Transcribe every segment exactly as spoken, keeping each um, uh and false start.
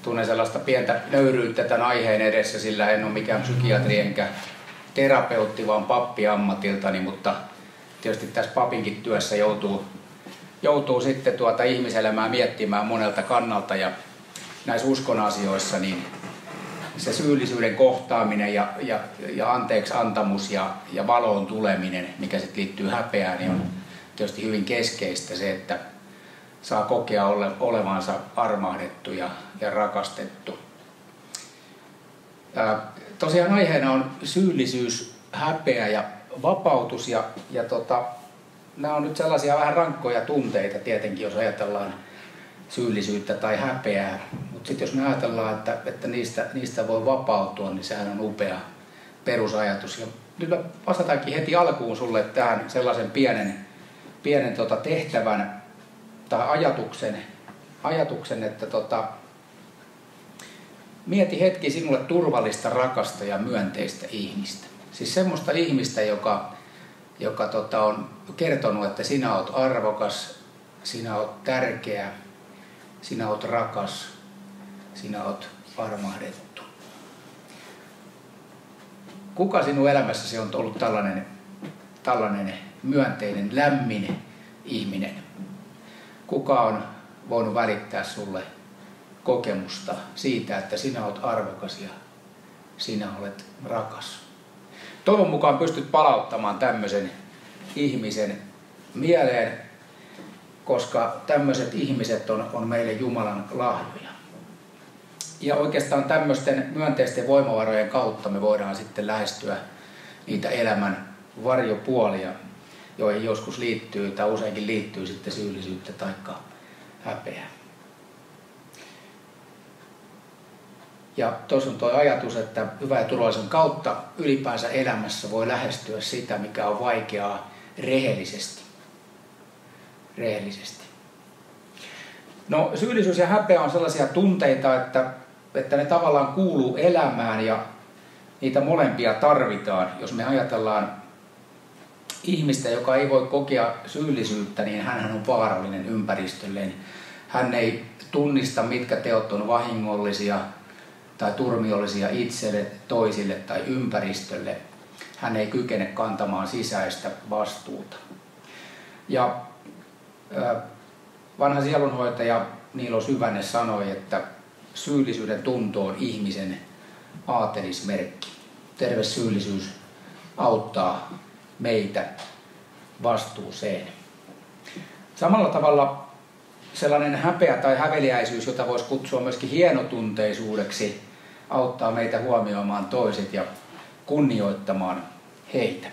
tunnen sellaista pientä nöyryyttä tämän aiheen edessä, sillä en ole mikään psykiatri enkä terapeutti, vaan pappi ammatiltani, mutta tietysti tässä papinkin työssä joutuu, joutuu sitten tuota ihmiselämää miettimään monelta kannalta, ja näissä uskon asioissa niin se syyllisyyden kohtaaminen ja, ja, ja anteeksi antamus ja, ja valoon tuleminen, mikä sitten liittyy häpeään, niin on tietysti hyvin keskeistä se, että saa kokea ole, olevansa armahdettu ja, ja rakastettu. Ää, tosiaan aiheena on syyllisyys, häpeä ja vapautus, ja, ja tota, nämä on nyt sellaisia vähän rankkoja tunteita tietenkin, jos ajatellaan syyllisyyttä tai häpeää. Mutta sitten jos me ajatellaan, että, että niistä, niistä voi vapautua, niin sehän on upea perusajatus. Ja nyt mä vastataankin heti alkuun sulle tähän sellaisen pienen, pienen tota tehtävän tai ajatuksen, ajatuksen että tota, mieti hetki sinulle turvallista, rakasta ja myönteistä ihmistä. Siis semmoista ihmistä, joka, joka tota, on kertonut, että sinä olet arvokas, sinä olet tärkeä, sinä olet rakas, sinä olet armahdettu. Kuka sinun elämässäsi on ollut tällainen, tällainen myönteinen, lämmin ihminen? Kuka on voinut välittää sulle kokemusta siitä, että sinä olet arvokas ja sinä olet rakas? Toivon mukaan pystyt palauttamaan tämmöisen ihmisen mieleen, koska tämmöiset ihmiset on, on meille Jumalan lahjoja. Ja oikeastaan tämmöisten myönteisten voimavarojen kautta me voidaan sitten lähestyä niitä elämän varjopuolia, joihin joskus liittyy tai useinkin liittyy sitten syyllisyyttä tai häpeää. Ja tuossa on tuo ajatus, että hyvän ja turvallisen kautta ylipäänsä elämässä voi lähestyä sitä, mikä on vaikeaa, rehellisesti. Rehellisesti. No, syyllisyys ja häpeä on sellaisia tunteita, että, että ne tavallaan kuuluu elämään ja niitä molempia tarvitaan. Jos me ajatellaan ihmistä, joka ei voi kokea syyllisyyttä, niin hän on vaarallinen ympäristölleen. Hän ei tunnista, mitkä teot on vahingollisia tai turmiollisia itselle, toisille tai ympäristölle. Hän ei kykene kantamaan sisäistä vastuuta. Ja vanha sielunhoitaja Niilo Syvänne sanoi, että syyllisyyden tunto on ihmisen aatelismerkki. Terve syyllisyys auttaa meitä vastuuseen. Samalla tavalla sellainen häpeä tai häveliäisyys, jota voisi kutsua myöskin hienotunteisuudeksi, auttaa meitä huomioimaan toiset ja kunnioittamaan heitä.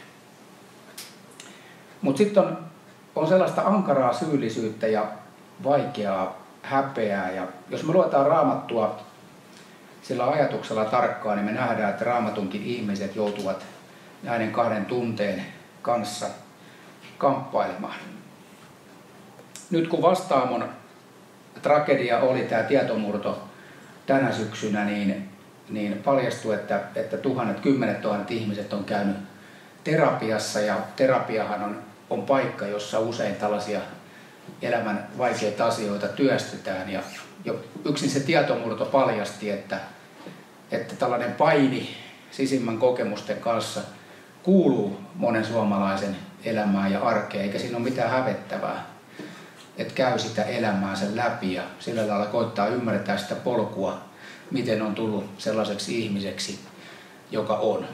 Mutta sitten on, on sellaista ankaraa syyllisyyttä ja vaikeaa häpeää. Ja jos me luetaan Raamattua sillä ajatuksella tarkkaan, niin me nähdään, että Raamatunkin ihmiset joutuvat näiden kahden tunteen kanssa kamppailemaan. Nyt kun Vastaamon tragedia oli tämä tietomurto tänä syksynä, niin, niin paljastui, että, että tuhannet, kymmenet tuhannet ihmiset on käynyt terapiassa, ja terapiahan on, on paikka, jossa usein tällaisia elämän vaikeita asioita työstetään. Ja jo yksin se tietomurto paljasti, että, että tällainen paini sisimmän kokemusten kanssa kuuluu monen suomalaisen elämään ja arkeen, eikä siinä ole mitään hävettävää. Että käy sitä elämää sen läpi ja sillä lailla koittaa ymmärtää sitä polkua, miten on tullut sellaiseksi ihmiseksi, joka on.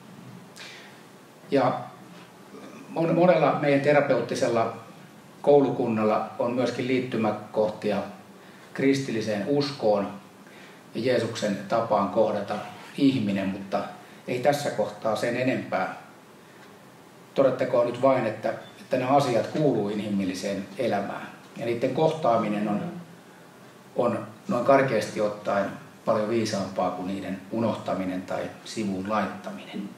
Ja monella meidän terapeuttisella koulukunnalla on myöskin liittymäkohtia kristilliseen uskoon ja Jeesuksen tapaan kohdata ihminen, mutta ei tässä kohtaa sen enempää. Todettakoon nyt vain, että, että nämä asiat kuuluu inhimilliseen elämään. Ja niiden kohtaaminen on, on noin karkeasti ottaen paljon viisaampaa kuin niiden unohtaminen tai sivuun laittaminen.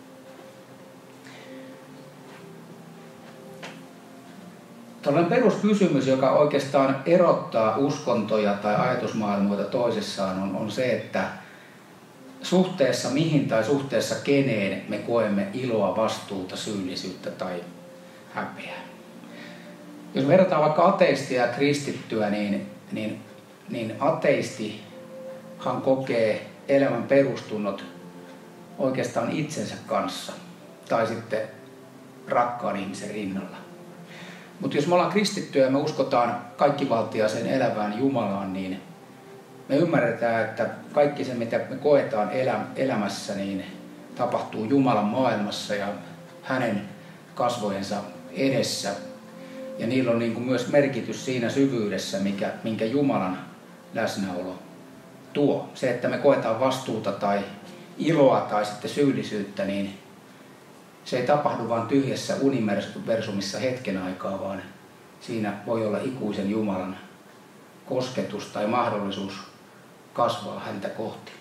Tällainen peruskysymys, joka oikeastaan erottaa uskontoja tai ajatusmaailmoita toisessaan, on, on se, että suhteessa mihin tai suhteessa keneen me koemme iloa, vastuuta, syyllisyyttä tai häpeää. Jos verrataan vaikka ateistia ja kristittyä, niin, niin, niin ateisti hän kokee elämän perustunnot oikeastaan itsensä kanssa tai sitten rakkaan ihmisen rinnalla. Mutta jos me ollaan kristittyjä ja me uskotaan kaikkivaltiaiseen elävään Jumalaan, niin me ymmärretään, että kaikki se, mitä me koetaan elämässä, niin tapahtuu Jumalan maailmassa ja hänen kasvojensa edessä. Ja niillä on niin kuin myös merkitys siinä syvyydessä, mikä, minkä Jumalan läsnäolo tuo. Se, että me koetaan vastuuta tai iloa tai sitten syyllisyyttä, niin se ei tapahdu vain tyhjässä universumissa hetken aikaa, vaan siinä voi olla ikuisen Jumalan kosketus tai mahdollisuus kasvaa häntä kohti.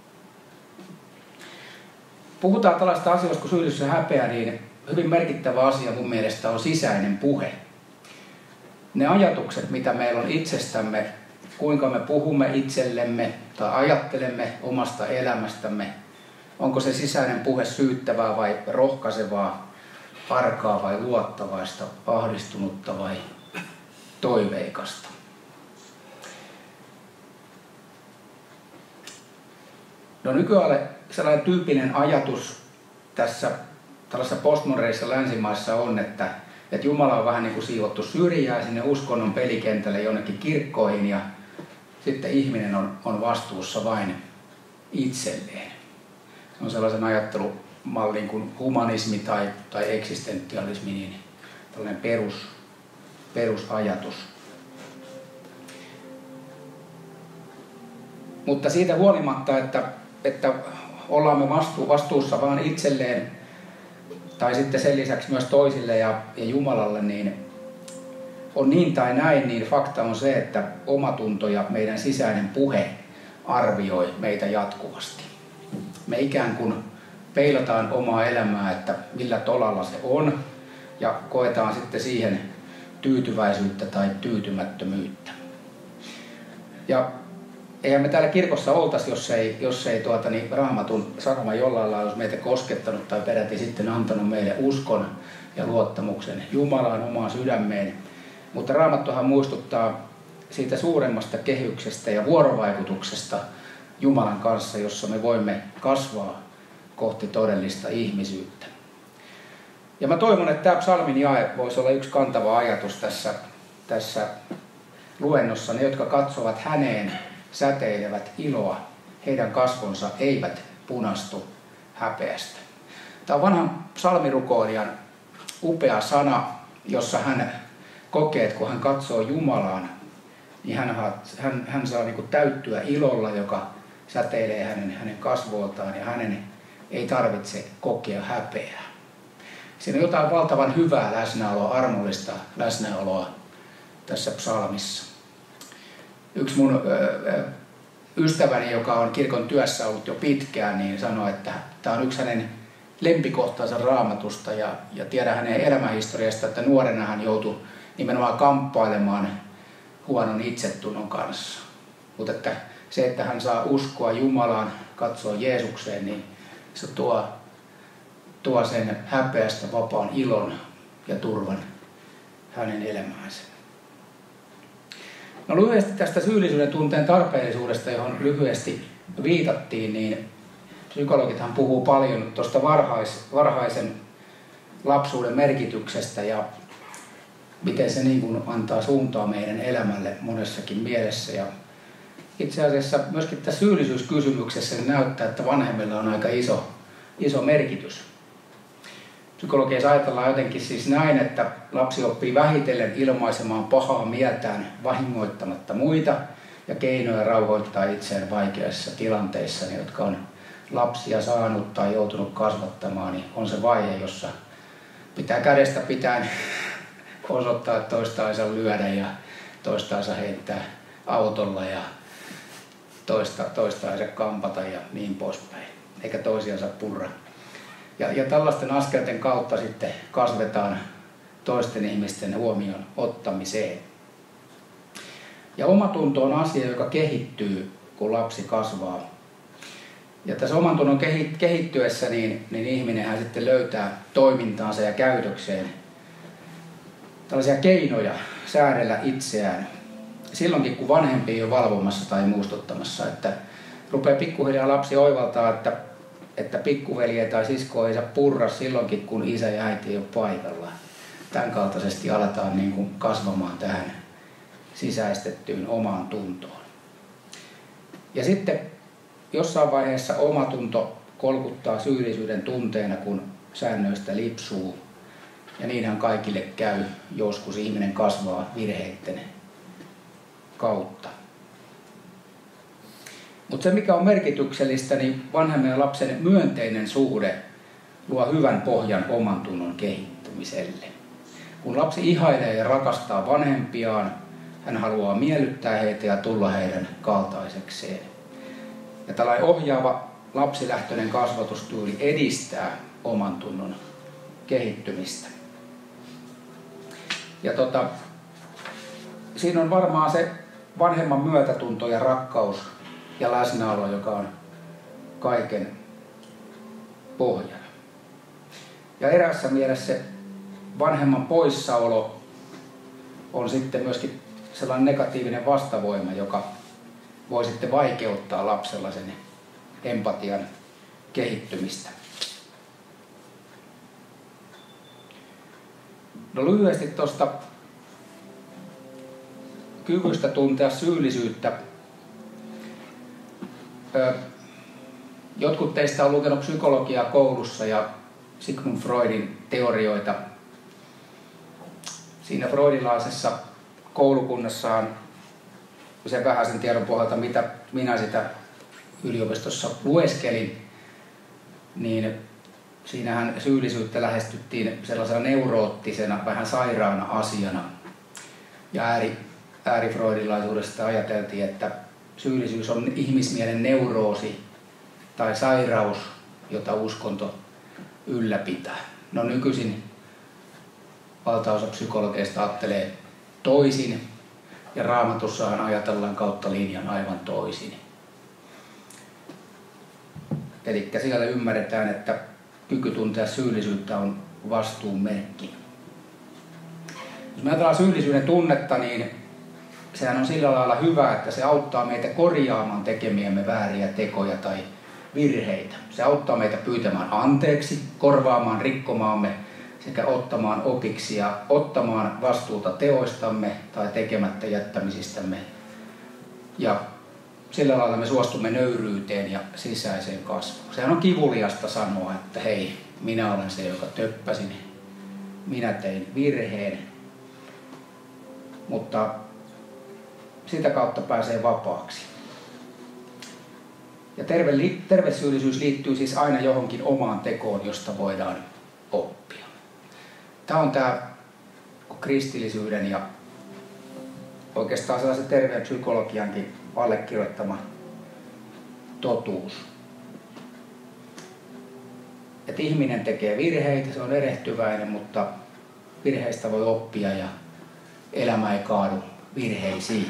Puhutaan tällaista asioista kuin syyllisyys ja häpeä, niin hyvin merkittävä asia mun mielestä on sisäinen puhe. Ne ajatukset, mitä meillä on itsestämme, kuinka me puhumme itsellemme tai ajattelemme omasta elämästämme, onko se sisäinen puhe syyttävää vai rohkaisevaa, arkaa vai luottavaista, ahdistunutta vai toiveikasta. No nykyään sellainen tyypillinen ajatus tässä tällaisessa postmodernisessa länsimaissa on, että, että Jumala on vähän niin kuin siivottu syrjään sinne uskonnon pelikentälle jonnekin kirkkoihin ja sitten ihminen on, on vastuussa vain itselleen. Se on sellaisen ajattelumallin kuin humanismi tai, tai eksistentialismi, niin tällainen perus, perusajatus. Mutta siitä huolimatta, että, että ollaan me vastu, vastuussa vain itselleen tai sitten sen lisäksi myös toisille ja, ja Jumalalle, niin on niin tai näin, niin fakta on se, että omatunto ja meidän sisäinen puhe arvioi meitä jatkuvasti. Me ikään kuin peilataan omaa elämää, että millä tolalla se on, ja koetaan sitten siihen tyytyväisyyttä tai tyytymättömyyttä. Ja eihän me täällä kirkossa oltaisi, jos ei, jos ei tuota, niin Raamatun sanoma jollain lailla olisi meitä koskettanut tai peräti sitten antanut meille uskon ja luottamuksen Jumalaan omaan sydämeen. Mutta Raamattuhan muistuttaa siitä suuremmasta kehyksestä ja vuorovaikutuksesta Jumalan kanssa, jossa me voimme kasvaa kohti todellista ihmisyyttä. Ja mä toivon, että tämä psalmin jae voisi olla yksi kantava ajatus tässä, tässä luennossa. Ne, jotka katsovat häneen, säteilevät iloa, heidän kasvonsa eivät punastu häpeästä. Tämä on vanhan psalmirukoilijan upea sana, jossa hän kokee, että kun hän katsoo Jumalaan, niin hän, hän, hän saa niin kuin täyttyä ilolla, joka säteilee hänen, hänen kasvoiltaan, ja hänen ei tarvitse kokea häpeää. Siinä on jotain valtavan hyvää läsnäoloa, armollista läsnäoloa tässä psalmissa. Yksi mun ö, ystäväni, joka on kirkon työssä ollut jo pitkään, niin sanoi, että tämä on yksi hänen lempikohtansa Raamatusta, ja, ja tiedän hänen elämänhistoriasta, että nuorena hän joutui nimenomaan kamppailemaan huonon itsetunnon kanssa. Mutta että se, että hän saa uskoa Jumalaan, katsoa Jeesukseen, niin se tuo, tuo sen häpeästä vapaan ilon ja turvan hänen elämäänsä. No lyhyesti tästä syyllisyyden tunteen tarpeellisuudesta, johon lyhyesti viitattiin, niin psykologithan puhuu paljon tuosta varhais, varhaisen lapsuuden merkityksestä ja miten se niin kuin antaa suuntaa meidän elämälle monessakin mielessä. Ja itse asiassa myöskin tässä syyllisyyskysymyksessä näyttää, että vanhemmilla on aika iso, iso merkitys. Psykologiassa ajatellaan jotenkin siis näin, että lapsi oppii vähitellen ilmaisemaan pahaa mieltään vahingoittamatta muita ja keinoja rauhoittaa itseään vaikeissa tilanteissa, niin jotka on lapsia saanut tai joutunut kasvattamaan, niin on se vaihe, jossa pitää kädestä pitäen osoittaa, että toista ei saa lyödä ja toista ei saa heittää autolla ja toista, toista ei saa kampata ja niin poispäin, eikä toisia saa purra. Ja, ja tällaisten askelten kautta sitten kasvetaan toisten ihmisten huomioon ottamiseen. Ja omatunto on asia, joka kehittyy, kun lapsi kasvaa. Ja tässä omantunnon kehittyessä niin, niin ihminenhän sitten löytää toimintaansa ja käytökseen tällaisia keinoja säädellä itseään. Silloinkin, kun vanhempi ei ole valvomassa tai muistuttamassa, että rupeaa pikkuhiljaa lapsi oivaltaa, että, että pikkuveljeä tai siskoa ei saa purra silloinkin, kun isä ja äiti ei ole paikalla. Tämän kaltaisesti aletaan niin kuin kasvamaan tähän sisäistettyyn omaan tuntoon. Ja sitten jossain vaiheessa omatunto kolkuttaa syyllisyyden tunteena, kun säännöistä lipsuu. Ja niinhän kaikille käy, joskus ihminen kasvaa virheiden kautta. Mutta se mikä on merkityksellistä, niin vanhemman ja lapsen myönteinen suhde luo hyvän pohjan oman tunnon kehittymiselle. Kun lapsi ihailee ja rakastaa vanhempiaan, hän haluaa miellyttää heitä ja tulla heidän kaltaisekseen. Ja tällainen ohjaava lapsilähtöinen kasvatustyyli edistää oman tunnon kehittymistä. Ja tota, siinä on varmaan se vanhemman myötätunto ja rakkaus ja läsnäolo, joka on kaiken pohjana. Ja eräässä mielessä se vanhemman poissaolo on sitten myöskin sellainen negatiivinen vastavoima, joka voi sitten vaikeuttaa lapsella sen empatian kehittymistä. No lyhyesti tuosta kyvystä tuntea syyllisyyttä. Jotkut teistä on lukenut psykologiaa koulussa ja Sigmund Freudin teorioita. Siinä freudilaisessa koulukunnassaan, sen vähäisen tiedon pohjalta, mitä minä sitä yliopistossa lueskelin, niin siinähän syyllisyyttä lähestyttiin sellaisena neuroottisena, vähän sairaana asiana. Ja ääri, äärifreudilaisuudesta ajateltiin, että syyllisyys on ihmismielen neuroosi tai sairaus, jota uskonto ylläpitää. No nykyisin valtaosa psykologeista ajattelee toisin, ja Raamatussahan ajatellaan kautta linjan aivan toisin. Eli siellä ymmärretään, että kyky tuntea syyllisyyttä on vastuun merkki. Jos me ajatellaan syyllisyyden tunnetta, niin sehän on sillä lailla hyvä, että se auttaa meitä korjaamaan tekemiämme vääriä tekoja tai virheitä. Se auttaa meitä pyytämään anteeksi, korvaamaan rikkomaamme sekä ottamaan opiksi ja ottamaan vastuuta teoistamme tai tekemättä jättämisistämme. Ja sillä lailla me suostumme nöyryyteen ja sisäiseen kasvuun. Sehän on kivuliasta sanoa, että hei, minä olen se, joka töppäsin, minä tein virheen, mutta sitä kautta pääsee vapaaksi. Ja terve, terve syyllisyys liittyy siis aina johonkin omaan tekoon, josta voidaan oppia. Tämä on tämä kristillisyyden ja oikeastaan sellaisen terveen psykologiankin allekirjoittama totuus. Että ihminen tekee virheitä, se on erehtyväinen, mutta virheistä voi oppia ja elämä ei kaadu virheisiin.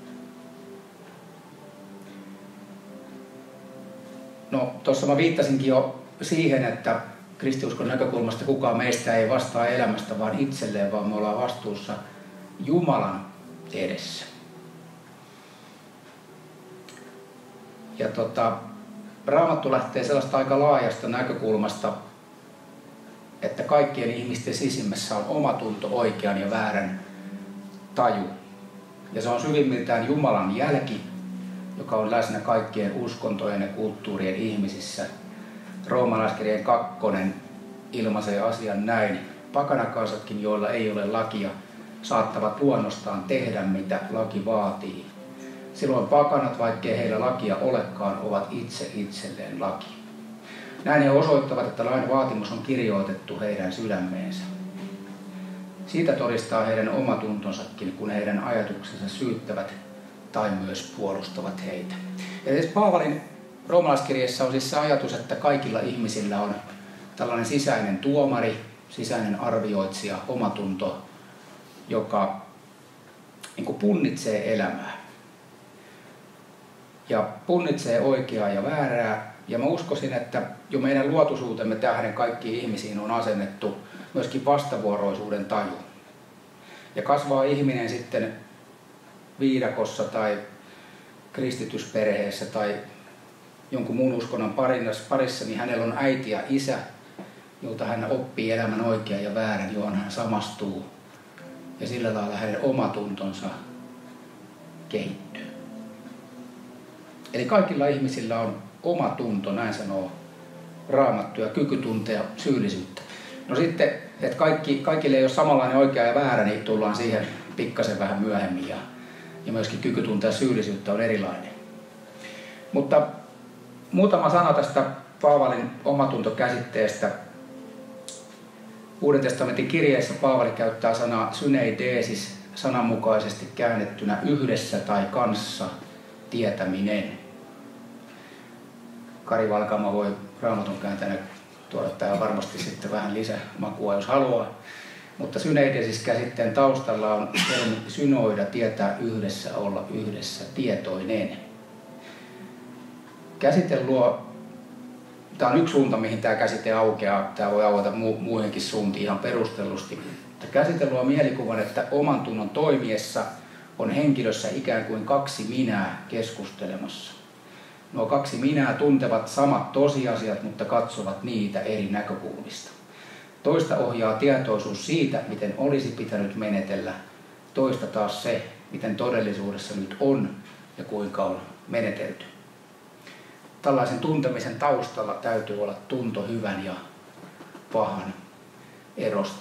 No, tuossa mä viittasinkin jo siihen, että kristiuskon näkökulmasta kukaan meistä ei vastaa elämästä vaan itselleen, vaan me ollaan vastuussa Jumalan edessä. Ja tota, Raamattu lähtee sellaista aika laajasta näkökulmasta, että kaikkien ihmisten sisimmässä on omatunto oikean ja väärän taju. Ja se on syvimmiltään Jumalan jälki, joka on läsnä kaikkien uskontojen ja kulttuurien ihmisissä. Roomalaiskirjeen kakkonen ilmaisee asian näin. Pakanakansatkin, joilla ei ole lakia, saattavat luonnostaan tehdä, mitä laki vaatii. Silloin pakanat, vaikkei heillä lakia olekaan, ovat itse itselleen laki. Näin he osoittavat, että lain vaatimus on kirjoitettu heidän sydämeensä. Siitä todistaa heidän omatuntonsakin, kun heidän ajatuksensa syyttävät tai myös puolustavat heitä. Ja siis Paavalin roomalaiskirjeessä on siis se ajatus, että kaikilla ihmisillä on tällainen sisäinen tuomari, sisäinen arvioitsija, omatunto, joka niin kuin punnitsee elämää. Ja punnitsee oikeaa ja väärää. Ja mä uskoisin, että jo meidän luotuisuutemme tähden kaikkiin ihmisiin on asennettu myöskin vastavuoroisuuden taju. Ja kasvaa ihminen sitten viidakossa tai kristitysperheessä tai jonkun muun uskonnon parissa, niin hänellä on äiti ja isä, jolta hän oppii elämän oikean ja väärän, johon hän samastuu. Ja sillä lailla hänen omatuntonsa kehittyy. Eli kaikilla ihmisillä on oma tunto, näin sanoo Raamattu, ja kyky tuntea syyllisyyttä. No sitten, että kaikki, kaikille ei ole samanlainen oikea ja väärä, niin tullaan siihen pikkasen vähän myöhemmin. Ja, ja myöskin kyky tuntea syyllisyyttä on erilainen. Mutta muutama sana tästä Paavalin omatuntokäsitteestä. Uuden testamentin kirjeessä Paavali käyttää sanaa syneidesis, sananmukaisesti käännettynä yhdessä tai kanssa tietäminen. Kari Valkama voi Raamatun kääntänyt tuoda tähän varmasti sitten vähän lisämakua, jos haluaa. Mutta syneidesis käsitteen taustalla on termi synoida, tietää yhdessä, olla yhdessä, tietoinen. Käsite luo, tämä on yksi suunta, mihin tämä käsite aukeaa, tämä voi aueta mu- muihinkin suuntiin ihan perustellusti. Käsite luo mielikuvan, että oman tunnon toimiessa on henkilössä ikään kuin kaksi minää keskustelemassa. Nuo kaksi minää tuntevat samat tosiasiat, mutta katsovat niitä eri näkökulmista. Toista ohjaa tietoisuus siitä, miten olisi pitänyt menetellä, toista taas se, miten todellisuudessa nyt on ja kuinka on menetelty. Tällaisen tuntemisen taustalla täytyy olla tunto hyvän ja pahan erosta.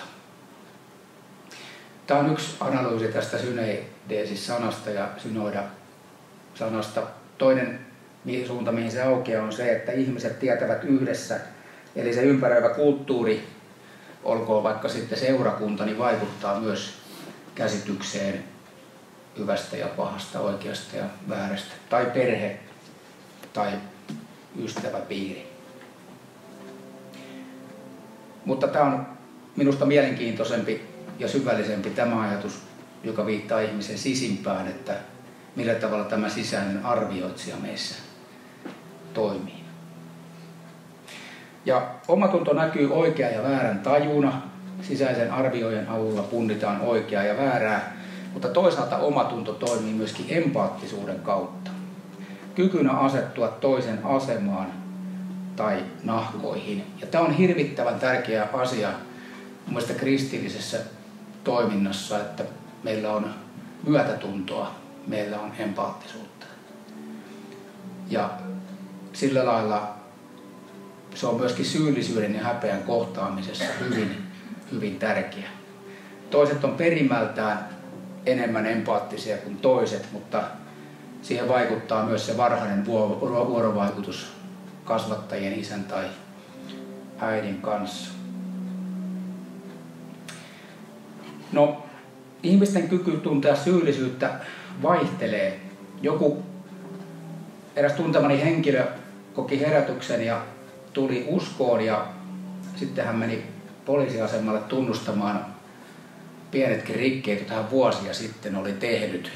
Tämä on yksi analyysi tästä syneidesis-sanasta ja synoida-sanasta. Toinen suunta, mihin se aukeaa, on se, että ihmiset tietävät yhdessä, eli se ympäröivä kulttuuri, olkoon vaikka sitten seurakunta, niin vaikuttaa myös käsitykseen hyvästä ja pahasta, oikeasta ja väärästä, tai perhe, tai ystäväpiiri. Mutta tämä on minusta mielenkiintoisempi ja syvällisempi tämä ajatus, joka viittaa ihmisen sisimpään, että millä tavalla tämä sisäinen arvioitsija meissä toimii. Ja omatunto näkyy oikean ja väärän tajuna. Sisäisen arvioijan avulla punnitaan oikeaa ja väärää, mutta toisaalta omatunto toimii myöskin empaattisuuden kautta. Kykynä asettua toisen asemaan tai nahkoihin. Ja tämä on hirvittävän tärkeä asia mun mielestä kristillisessä toiminnassa, että meillä on myötätuntoa, meillä on empaattisuutta. Ja sillä lailla se on myöskin syyllisyyden ja häpeän kohtaamisessa hyvin, hyvin tärkeä. Toiset on perimältään enemmän empaattisia kuin toiset, mutta siihen vaikuttaa myös se varhainen vuorovaikutus kasvattajien, isän tai äidin kanssa. No, ihmisten kyky tuntea syyllisyyttä vaihtelee. Joku eräs tuntemani henkilö koki herätyksen ja tuli uskoon ja sitten hän meni poliisiasemalle tunnustamaan pienetkin rikkeet, joita hän vuosia sitten oli tehnyt.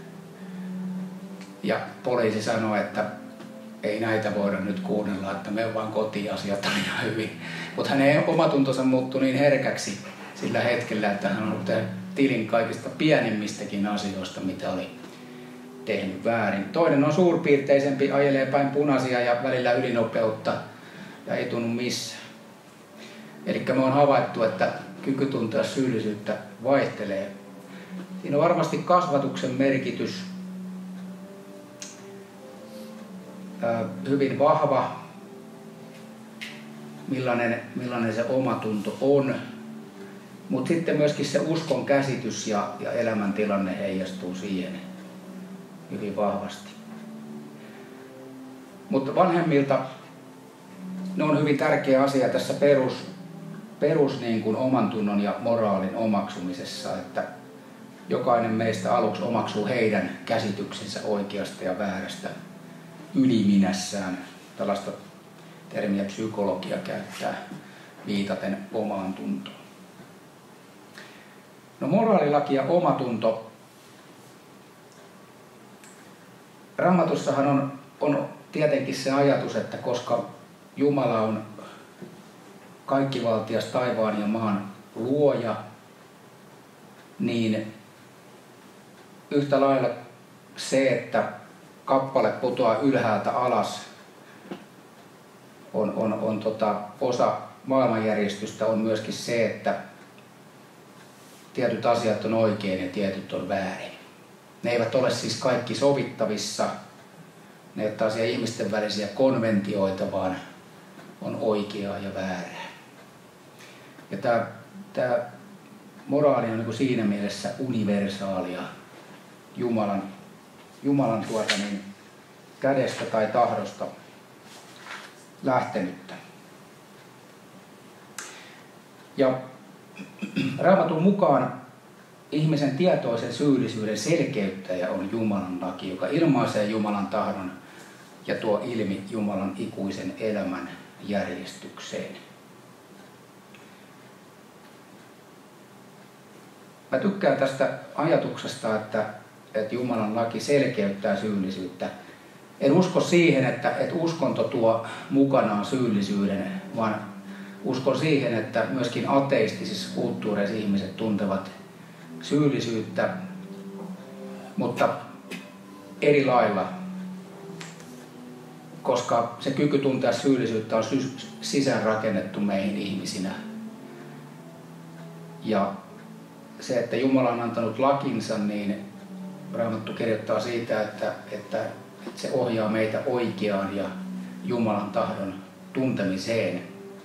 Ja poliisi sanoi, että ei näitä voida nyt kuunnella, että me vaan kotiasiat on ihan hyvin. Mutta hänen omatuntonsa muuttui niin herkäksi sillä hetkellä, että hän on ollut tilin kaikista pienimmistäkin asioista, mitä oli tehnyt väärin. Toinen on suurpiirteisempi, ajelee päin punaisia ja välillä ylinopeutta ja ei tunnu missään. Eli me on havaittu, että kyky tuntea syyllisyyttä vaihtelee. Siinä on varmasti kasvatuksen merkitys hyvin vahva, millainen, millainen se omatunto on. Mutta sitten myöskin se uskon käsitys ja, ja elämäntilanne heijastuu siihen hyvin vahvasti. Mutta vanhemmilta ne on hyvin tärkeä asia tässä perus, perus niin kuin oman tunnon ja moraalin omaksumisessa, että jokainen meistä aluksi omaksuu heidän käsityksensä oikeasta ja väärästä yliminässään. Tällaista termiä psykologia käyttää viitaten omaan tuntoon. No, moraalilaki ja omatunto. Raamatussahan on, on tietenkin se ajatus, että koska Jumala on kaikkivaltias taivaan ja maan luoja, niin yhtä lailla se, että kappale putoaa ylhäältä alas, on, on, on tota, osa maailmanjärjestystä on myöskin se, että tietyt asiat on oikein ja tietyt on väärin. Ne eivät ole siis kaikki sovittavissa, ne eivät ole asia ihmisten välisiä konventioita, vaan on oikeaa ja väärää. Ja tämä, tämä moraali on niin kuin siinä mielessä universaalia Jumalan, Jumalan tuota niin, kädestä tai tahdosta lähtenyttä. Ja Raamatun mukaan ihmisen tietoisen syyllisyyden selkeyttäjä on Jumalan laki, joka ilmaisee Jumalan tahdon ja tuo ilmi Jumalan ikuisen elämän järjestykseen. Mä tykkään tästä ajatuksesta, että, että Jumalan laki selkeyttää syyllisyyttä. En usko siihen, että, että uskonto tuo mukanaan syyllisyyden, vaan uskon siihen, että myöskin ateistisissa kulttuureissa ihmiset tuntevat syyllisyyttä, mutta eri lailla, koska se kyky tuntea syyllisyyttä on sisäänrakennettu meihin ihmisinä. Ja se, että Jumala on antanut lakinsa, niin Raamattu kirjoittaa siitä, että, että, että se ohjaa meitä oikeaan ja Jumalan tahdon tuntemiseen.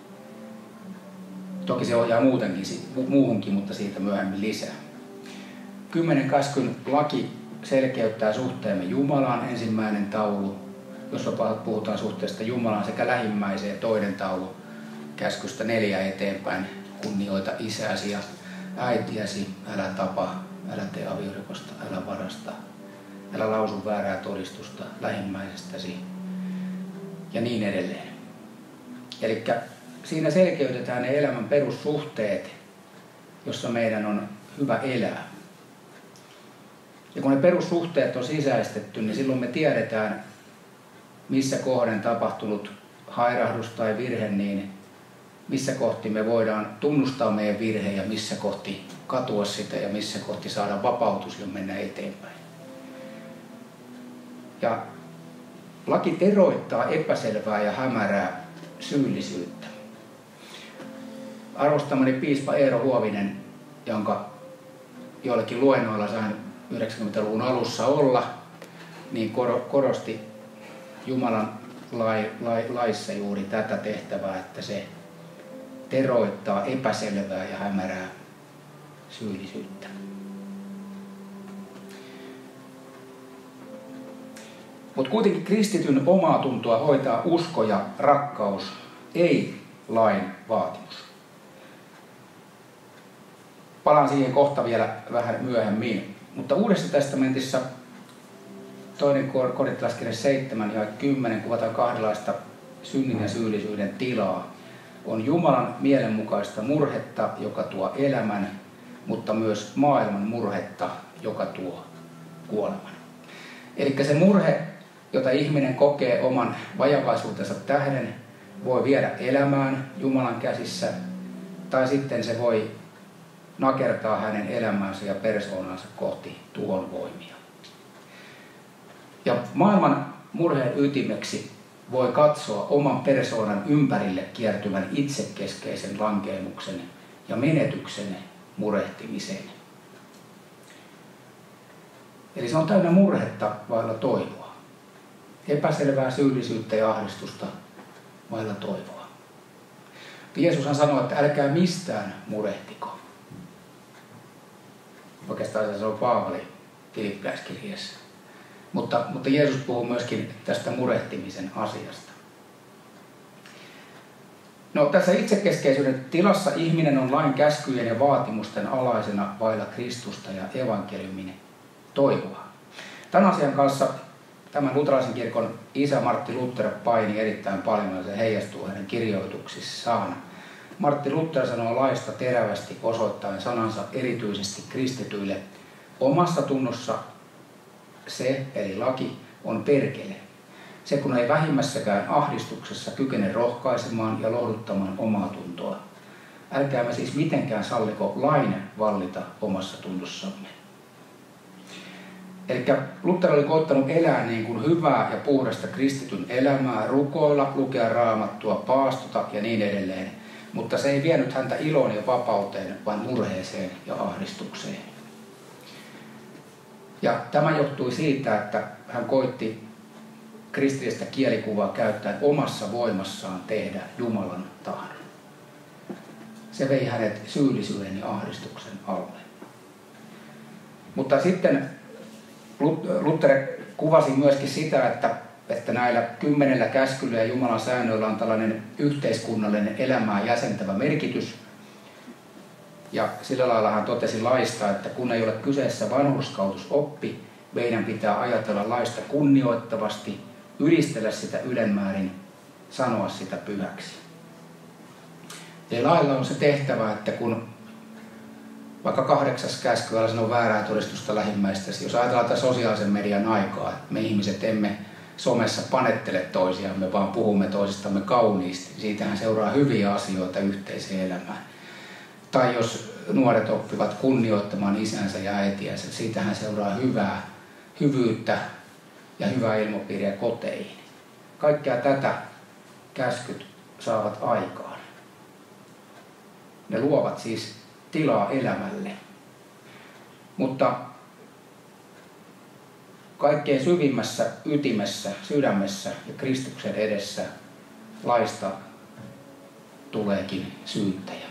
Toki se ohjaa muutenkin, muuhunkin, mutta siitä myöhemmin lisää. Kymmenen käskyn laki selkeyttää suhteemme Jumalaan, ensimmäinen taulu, jossa puhutaan suhteesta Jumalaan, sekä lähimmäiseen, toinen taulu, käskystä neljä eteenpäin, kunnioita isäsi ja äitiäsi, älä tapa, älä tee aviorikosta, älä varasta, älä lausu väärää todistusta lähimmäisestäsi ja niin edelleen. Eli siinä selkeytetään ne elämän perussuhteet, jossa meidän on hyvä elää. Ja kun ne perussuhteet on sisäistetty, niin silloin me tiedetään, missä kohden tapahtunut hairahdus tai virhe, niin missä kohti me voidaan tunnustaa meidän virhe ja missä kohti katua sitä ja missä kohti saada vapautus ja mennä eteenpäin. Ja laki teroittaa epäselvää ja hämärää syyllisyyttä. Arvostamani piispa Eero Huovinen, jonka joillekin luennoilla sain yhdeksänkymmentäluvun alussa olla, niin korosti Jumalan lai, lai, laissa juuri tätä tehtävää, että se teroittaa epäselvää ja hämärää syyllisyyttä. Mutta kuitenkin kristityn omaa tuntoa hoitaa usko ja rakkaus, ei lain vaatimus. Palaan siihen kohta vielä vähän myöhemmin. Mutta Uudessa testamentissa toinen Korintalaiskirja seitsemän ja kymmenen kuvataan kahdenlaista synnin ja syyllisyyden tilaa. On Jumalan mielenmukaista murhetta, joka tuo elämän, mutta myös maailman murhetta, joka tuo kuoleman. Eli se murhe, jota ihminen kokee oman vajavaisuutensa tähden, voi viedä elämään Jumalan käsissä, tai sitten se voi nakertaa hänen elämäänsä ja persoonansa kohti tuhon voimia. Ja maailman murheen ytimeksi voi katsoa oman persoonan ympärille kiertyvän itsekeskeisen lankeemuksen ja menetyksen murehtimisen. Eli se on täynnä murhetta vailla toivoa. Epäselvää syyllisyyttä ja ahdistusta vailla toivoa. Jeesushan sanoi, että älkää mistään murehtiko. Oikeastaan se on Paavali Filippiläiskirjeessä. Mutta, mutta Jeesus puhuu myöskin tästä murehtimisen asiasta. No, tässä itsekeskeisyyden tilassa ihminen on lain käskyjen ja vaatimusten alaisena vailla Kristusta ja evankeliumin toivoa. Tämän asian kanssa tämän luterilaisen kirkon isä Martti Luther paini erittäin paljon ja se heijastuu hänen kirjoituksissaan. Martti Luther sanoo laista terävästi osoittaen sanansa erityisesti kristityille. Omassa tunnossa se, eli laki, on perkele. Se, kun ei vähimmässäkään ahdistuksessa kykene rohkaisemaan ja lohduttamaan omaa tuntoa. Älkäämme siis mitenkään salliko lain vallita omassa tunnossamme. Eli Luther oli koittanut elää niin kuin hyvää ja puhdasta kristityn elämää, rukoilla, lukea raamattua, paastota ja niin edelleen. Mutta se ei vienyt häntä iloon ja vapauteen, vaan murheeseen ja ahdistukseen. Ja tämä johtui siitä, että hän koitti kristillistä kielikuvaa käyttäen omassa voimassaan tehdä Jumalan tahdon. Se vei hänet syyllisyyden ja ahdistuksen alle. Mutta sitten Luther kuvasi myöskin sitä, että, että näillä kymmenellä käskyllä ja Jumalan säännöillä on tällainen yhteiskunnallinen elämää jäsentävä merkitys. Ja sillä lailla hän totesi laista, että kun ei ole kyseessä vanhurskautusoppi, meidän pitää ajatella laista kunnioittavasti, ylistellä sitä ylenmäärin, sanoa sitä pyhäksi. Ja lailla on se tehtävä, että kun vaikka kahdeksas käsky, älä sano väärää todistusta lähimmäistäsi, jos ajatellaan tätä sosiaalisen median aikaa, että me ihmiset emme somessa panettele toisiamme, vaan puhumme toisistamme kauniisti, niin siitähän seuraa hyviä asioita yhteiseen elämään. Tai jos nuoret oppivat kunnioittamaan isänsä ja äitiänsä, siitähän seuraa hyvää, hyvyyttä ja hyvää ilmapiiriä koteihin. Kaikkea tätä käskyt saavat aikaan. Ne luovat siis tilaa elämälle. Mutta kaikkein syvimmässä ytimessä, sydämessä ja Kristuksen edessä laista tuleekin syyttäjä.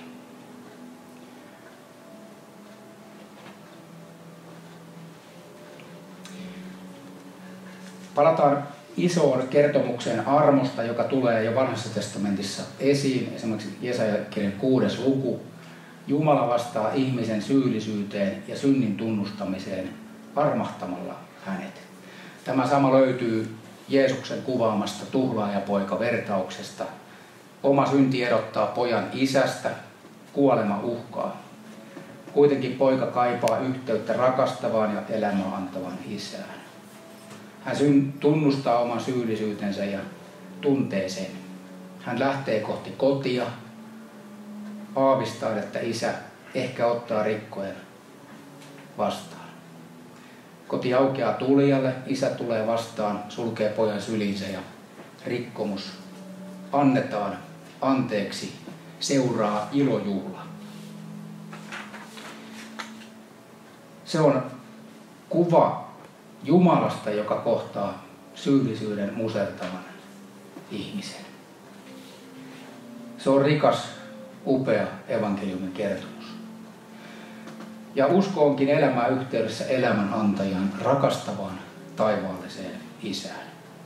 Palataan isoon kertomukseen armosta, joka tulee jo Vanhassa testamentissa esiin. Esimerkiksi Jesaja-kirjan kuudes luku. Jumala vastaa ihmisen syyllisyyteen ja synnin tunnustamiseen armahtamalla hänet. Tämä sama löytyy Jeesuksen kuvaamasta tuhlaajapoika-vertauksesta. Oma synti erottaa pojan isästä, kuolema uhkaa. Kuitenkin poika kaipaa yhteyttä rakastavaan ja elämää antavaan isään. Hän tunnustaa oman syyllisyytensä ja tuntee sen. Hän lähtee kohti kotia, aavistaa, että isä ehkä ottaa rikkojen vastaan. Koti aukeaa tulijalle, isä tulee vastaan, sulkee pojan sylinsä ja rikkomus annetaan anteeksi, seuraa ilojuhla. Se on kuva Jumalasta, joka kohtaa syyllisyyden musertavan ihmisen. Se on rikas, upea evankeliumin kertomus. Ja usko onkin elämää yhteydessä elämän antajan rakastavaan taivaalliseen isään.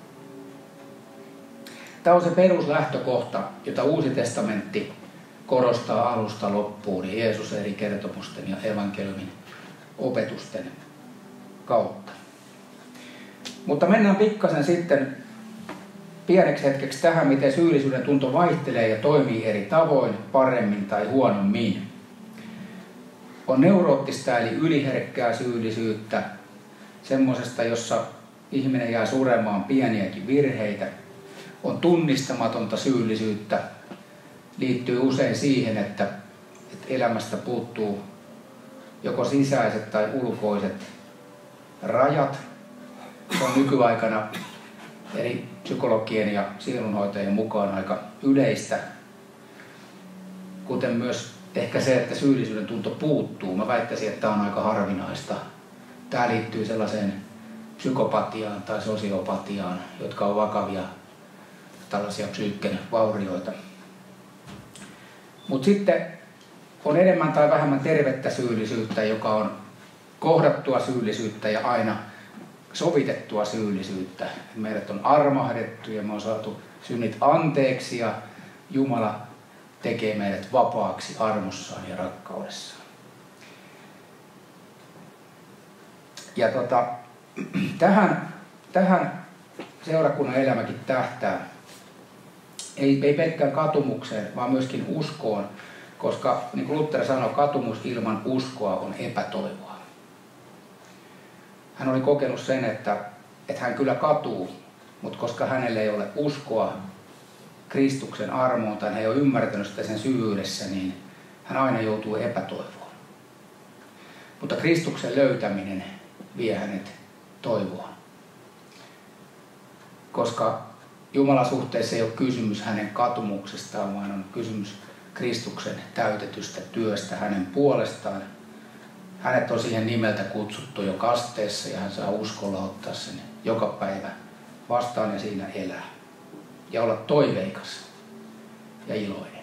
Tämä on se peruslähtökohta, jota Uusi testamentti korostaa alusta loppuun ja Jeesus eri kertomusten ja evankeliumin opetusten kautta. Mutta mennään pikkasen sitten pieneksi hetkeksi tähän, miten syyllisyyden tunto vaihtelee ja toimii eri tavoin, paremmin tai huonommin. On neuroottista eli yliherkkää syyllisyyttä, semmoisesta, jossa ihminen jää suremaan pieniäkin virheitä. On tunnistamatonta syyllisyyttä, liittyy usein siihen, että, että elämästä puuttuu joko sisäiset tai ulkoiset rajat. Se on nykyaikana eri psykologien ja sielunhoitajien mukaan aika yleistä, kuten myös ehkä se, että syyllisyyden tunto puuttuu. Mä väittäisin, että tämä on aika harvinaista. Tämä liittyy sellaiseen psykopatiaan tai sosiopatiaan, jotka on vakavia tällaisia psyykken vaurioita. Mutta sitten on enemmän tai vähemmän tervettä syyllisyyttä, joka on kohdattua syyllisyyttä ja aina sovitettua syyllisyyttä. Meidät on armahdettu ja me on saatu synnit anteeksi ja Jumala tekee meidät vapaaksi armossaan ja rakkaudessaan. Ja tota, tähän, tähän seurakunnan elämäkin tähtää. Ei, ei pelkkään katumukseen, vaan myöskin uskoon, koska niin kuin Luther sanoi, katumus ilman uskoa on epätoivoa. Hän oli kokenut sen, että, että hän kyllä katuu, mutta koska hänellä ei ole uskoa Kristuksen armoon tai hän ei ole ymmärtänyt sitä sen syvyydessä, niin hän aina joutuu epätoivoon. Mutta Kristuksen löytäminen vie hänet toivoa. Koska Jumalan suhteessa ei ole kysymys hänen katumuksestaan, vaan on kysymys Kristuksen täytetystä työstä hänen puolestaan. Hänet on siihen nimeltä kutsuttu jo kasteessa ja hän saa uskolla ottaa sen joka päivä vastaan ja siinä elää. Ja olla toiveikas ja iloinen.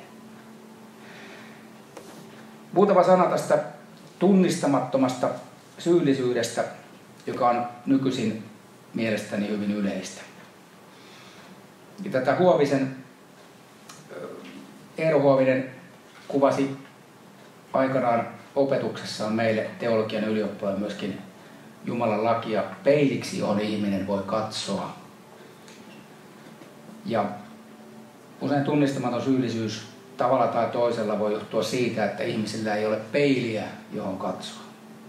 Muutama sana tästä tunnistamattomasta syyllisyydestä, joka on nykyisin mielestäni hyvin yleistä. Ja tätä Huovisen, Eero Huovinen kuvasi aikanaan opetuksessaan meille teologian ylioppilaille myöskin Jumalan lakia peiliksi, johon ihminen voi katsoa. Ja usein tunnistamaton syyllisyys tavalla tai toisella voi johtua siitä, että ihmisillä ei ole peiliä, johon katsoa.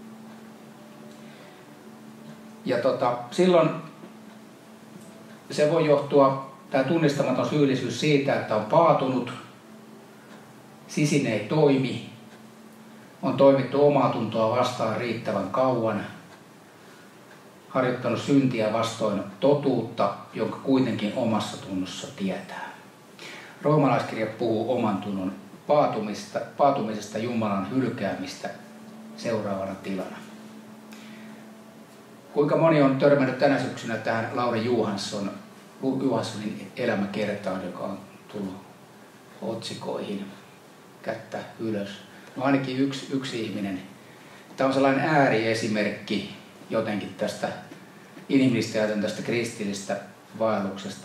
Ja tota, silloin se voi johtua, tämä tunnistamaton syyllisyys, siitä, että on paatunut, sisin ei toimi, on toimittu omaa tuntoa vastaan riittävän kauan, harjoittanut syntiä vastoin totuutta, jonka kuitenkin omassa tunnossa tietää. Roomalaiskirja puhuu oman tunnon paatumisesta, paatumisesta Jumalan hylkäämistä seuraavana tilana. Kuinka moni on törmännyt tänä syksynä tähän Lauri Johansson, Johanssonin elämäkertaan, joka on tullut otsikoihin kättä ylös? No ainakin yksi, yksi ihminen. Tämä on sellainen ääriesimerkki jotenkin tästä inhimillistä ja tästä kristillistä vaelluksesta.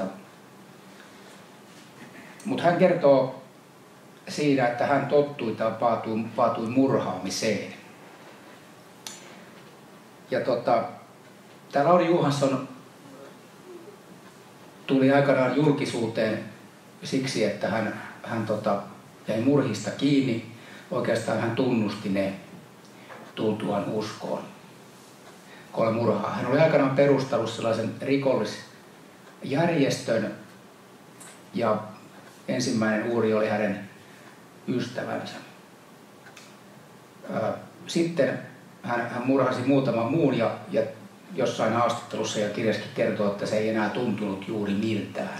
Mutta hän kertoo siitä, että hän tottui tai paatui, paatui murhaamiseen. Ja tota, tämä Lauri Johansson tuli aikanaan julkisuuteen siksi, että hän, hän tota, jäi murhista kiinni. Oikeastaan hän tunnusti ne tultuaan uskoon. Kolme murhaa. Hän oli aikanaan perustellut sellaisen rikollisjärjestön ja ensimmäinen uhri oli hänen ystävänsä. Sitten hän, hän murhasi muutaman muun ja, ja jossain haastattelussa ja kirjassakin kertoo, että se ei enää tuntunut juuri miltään.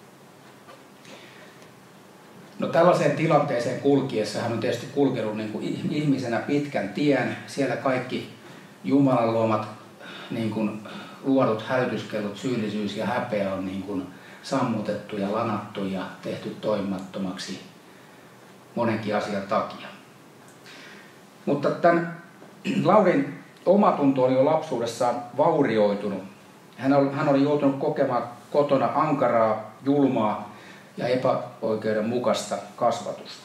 No tällaiseen tilanteeseen kulkiessa hän on tietysti kulkenut niin kuin ihmisenä pitkän tien. Siellä kaikki Jumalan luomat niin kuin luodut hälytyskellot, syyllisyys ja häpeä on niin kuin sammutettu ja lanattu ja tehty toimimattomaksi monenkin asian takia. Mutta tämän Laurin omatunto oli jo lapsuudessaan vaurioitunut. Hän oli, hän oli joutunut kokemaan kotona ankaraa, julmaa ja epäoikeudenmukaista kasvatusta.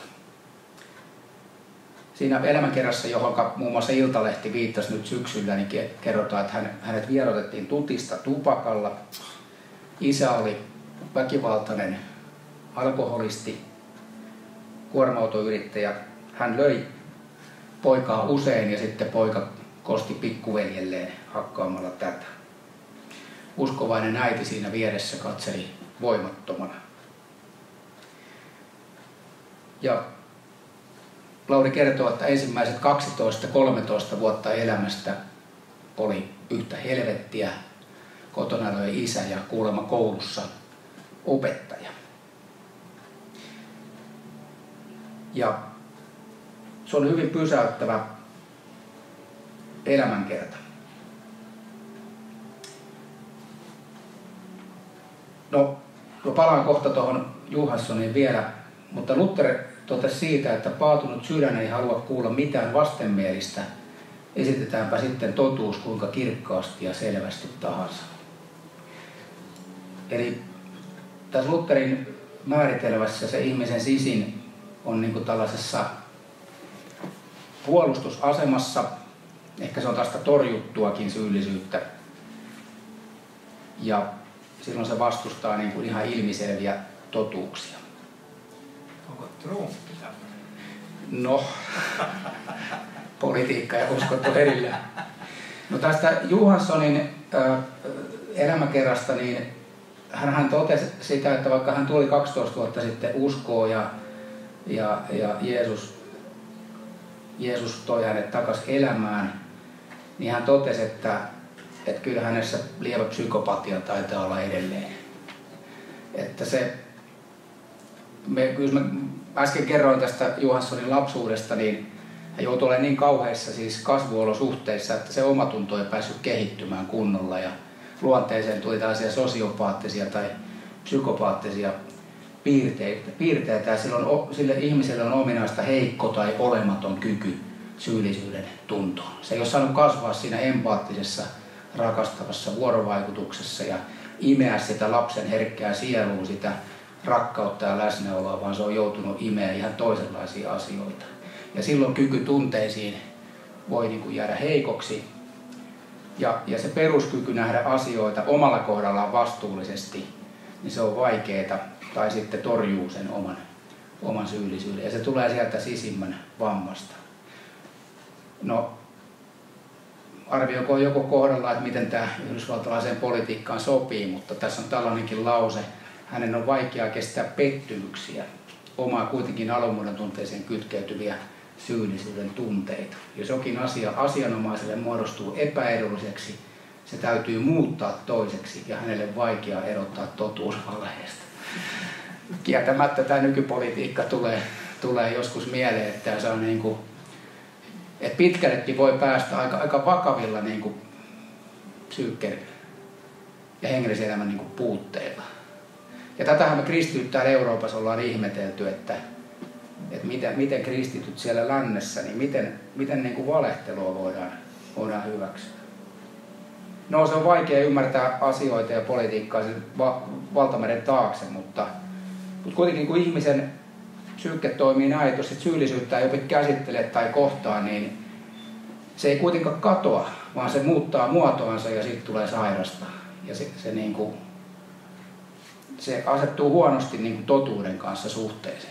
Siinä elämänkerrassa, johon muun muassa Iltalehti viittasi nyt syksyllä, niin kerrotaan, että hänet vierotettiin tutista tupakalla. Isä oli väkivaltainen alkoholisti, kuorma-autoyrittäjä. Hän löi poikaa usein ja sitten poika kosti pikkuveljelleen hakkaamalla tätä. Uskovainen äiti siinä vieressä katseli voimattomana. Ja Lauri kertoo, että ensimmäiset kaksitoista kolmetoista vuotta elämästä oli yhtä helvettiä. Kotona löi isä ja kuulemma koulussa opettaja. Ja se on hyvin pysäyttävä elämänkerta. No, no palaan kohta tuohon Johanssoniin vielä, mutta Luther totesi siitä, että paatunut sydän ei halua kuulla mitään vastenmielistä. Esitetäänpä sitten totuus kuinka kirkkaasti ja selvästi tahansa. Eli tässä Lutherin määritelmässä se ihmisen sisin on niin kuin tällaisessa puolustusasemassa. Ehkä se on tästä torjuttuakin syyllisyyttä. Ja silloin se vastustaa niin kuin ihan ilmiselviä totuuksia. Onko Trumpi tämmöinen? No, politiikka ja uskottu erillään. No tästä Johanssonin äh, elämäkerrasta, niin hän totesi sitä, että vaikka hän tuli kaksitoista vuotta sitten uskoon ja, ja, ja Jeesus, Jeesus toi hänet takaisin elämään, niin hän totesi, että, että kyllä hänessä lievä psykopatia taitaa olla edelleen. Että se, me, kyllä mä äsken kerroin tästä Johanssonin lapsuudesta, niin hän joutui olemaan niin kauheissa siis kasvuolosuhteissa, että se omatunto ei päässyt kehittymään kunnolla ja luonteeseen tuli tällaisia sosiopaattisia tai psykopaattisia piirteitä, piirteitä ja silloin, sille ihmiselle on ominaista heikko tai olematon kyky syyllisyyden tuntoon. Se ei ole saanut kasvaa siinä empaattisessa, rakastavassa vuorovaikutuksessa ja imeä sitä lapsen herkkää sieluun, sitä rakkautta ja läsnäoloa, vaan se on joutunut imeä ihan toisenlaisia asioita. Ja silloin kyky tunteisiin voi niin kuin jäädä heikoksi. Ja, ja se peruskyky nähdä asioita omalla kohdallaan vastuullisesti, niin se on vaikeaa tai sitten torjuu sen oman, oman syyllisyyden. Ja se tulee sieltä sisimmän vammasta. No, arvioiko joko kohdalla, että miten tämä yhdysvaltalaiseen politiikkaan sopii, mutta tässä on tällainenkin lause. Hänen on vaikea kestää pettymyksiä, omaa kuitenkin alomuuden tunteeseen kytkeytyviä syyllisyyden tunteita. Jos jokin asia asianomaiselle muodostuu epäedulliseksi, se täytyy muuttaa toiseksi ja hänelle vaikea erottaa totuus valheesta. Kieltämättä tämä nykypolitiikka tulee, tulee joskus mieleen, että se on niin kuin, että pitkällekin voi päästä aika, aika vakavilla niin kuin psyykkeen ja hengellisen elämän niin kuin puutteilla. Ja tätähän me kristityt täällä Euroopassa ollaan ihmetelty, että, että miten, miten kristityt siellä lännessä, niin miten, miten niin kuin valehtelua voidaan, voidaan hyväksyä. No, se on vaikea ymmärtää asioita ja politiikkaa sen va- valtameren taakse, mutta, mutta kuitenkin kun ihmisen psyykke toimii näin, että jos sit syyllisyyttä ei opi käsittele tai kohtaa, niin se ei kuitenkaan katoa, vaan se muuttaa muotoansa ja siitä tulee sairasta. Ja se, se, niin kuin, se asettuu huonosti niin kuin totuuden kanssa suhteeseen.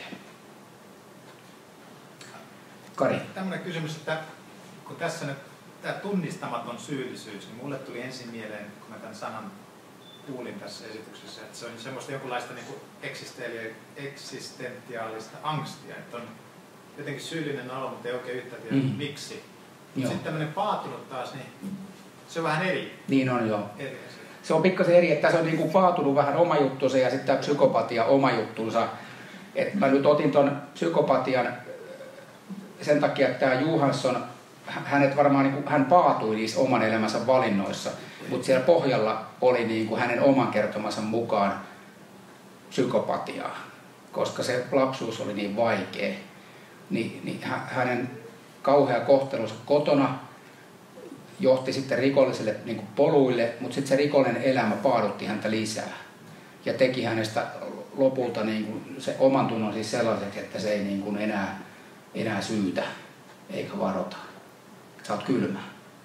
Kari. Tällainen kysymys, että kun tässä nyt tämä tunnistamaton syyllisyys, niin mulle tuli ensin mieleen, kun mä tämän sanan kuulin tässä esityksessä, että se on semmoista jonkunlaista niin kuin eksistentiaalista angstia, että on jotenkin syyllinen olo, mutta ei oikein yhtä tiedä mm. miksi. Mutta sitten tämmöinen paatunut taas, niin se on vähän eri. Niin on joo. Eri se on pikkasen eri, että se on niin kuin paatunut vähän oma juttunsa ja sitten tämä psykopatia oma juttunsa. Et mä nyt otin ton psykopatian sen takia, että tämä Johansson, hänet varmaan, niin kuin, hän paatui niissä oman elämänsä valinnoissa, mutta siellä pohjalla oli niin kuin hänen oman kertomansa mukaan psykopatiaa, koska se lapsuus oli niin vaikea. Niin, niin hänen kauhea kohtelunsa kotona johti sitten rikollisille niin kuin poluille, mutta sitten se rikollinen elämä paadutti häntä lisää ja teki hänestä lopulta niin kuin se oman tunnon siis sellaiseksi, että se ei niin kuin enää, enää syytä eikä varota. Sä oot kylmä.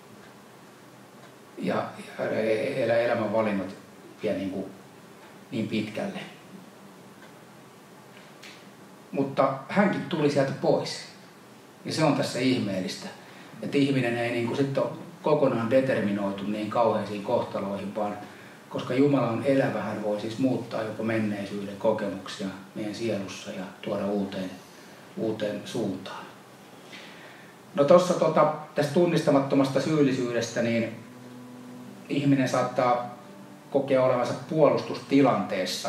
Ja, ja elämän valinnat vie niin, kuin, niin pitkälle. Mutta hänkin tuli sieltä pois. Ja se on tässä ihmeellistä. Että ihminen ei niin kuin sitten ole kokonaan determinoitu niin kauheisiin kohtaloihin, vaan koska Jumala on elävä, hän voi siis muuttaa jopa menneisyyden kokemuksia meidän sielussa ja tuoda uuteen, uuteen suuntaan. No tuossa tota, tästä tunnistamattomasta syyllisyydestä, niin ihminen saattaa kokea olevansa puolustustilanteessa.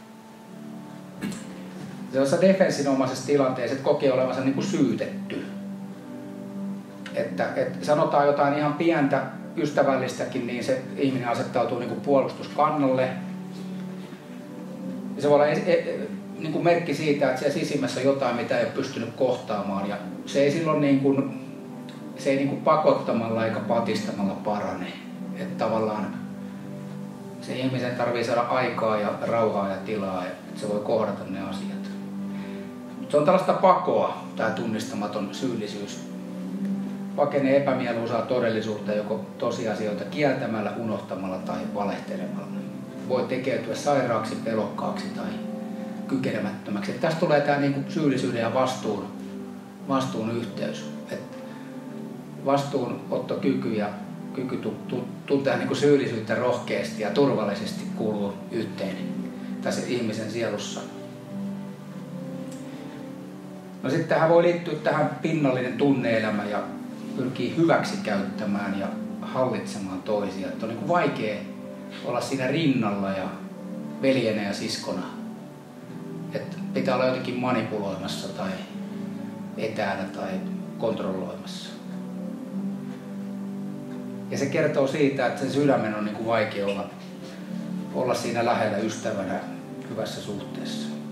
Sellaisessa defenssinomaisessa tilanteessa, että kokee olevansa niin kuin syytetty. Että, että sanotaan jotain ihan pientä, ystävällistäkin, niin se ihminen asettautuu niin kuin puolustuskannalle. Ja se voi olla e- e- niin kuin merkki siitä, että siellä sisimmässä on jotain, mitä ei ole pystynyt kohtaamaan. Ja se ei silloin niin kuin, se ei niin kuin pakottamalla eikä patistamalla parane. Että tavallaan se ihmisen tarvii saada aikaa ja rauhaa ja tilaa, että se voi kohdata ne asiat. Se on tällaista pakoa, tämä tunnistamaton syyllisyys. Pakenee epämieluisaa todellisuutta joko tosiasioita kieltämällä, unohtamalla tai valehtelemalla. Voi tekeytyä sairaaksi, pelokkaaksi tai kykenemättömäksi. Et tästä tulee tämä niinku syyllisyyden ja vastuun, vastuun yhteys. Et vastuunottokyky ja kyky tu, tu, tuntea niinku syyllisyyttä rohkeasti ja turvallisesti kuuluu yhteen tässä ihmisen sielussa. No sitten tähän voi liittyä tähän pinnallinen tunne-elämä ja pyrkii hyväksi käyttämään ja hallitsemaan toisia. Että on niin kuin vaikea olla siinä rinnalla ja veljenä ja siskona. Että pitää olla jotenkin manipuloimassa tai etäällä tai kontrolloimassa. Ja se kertoo siitä, että sen sydämen on niin kuin vaikea olla, olla siinä lähellä ystävänä hyvässä suhteessa.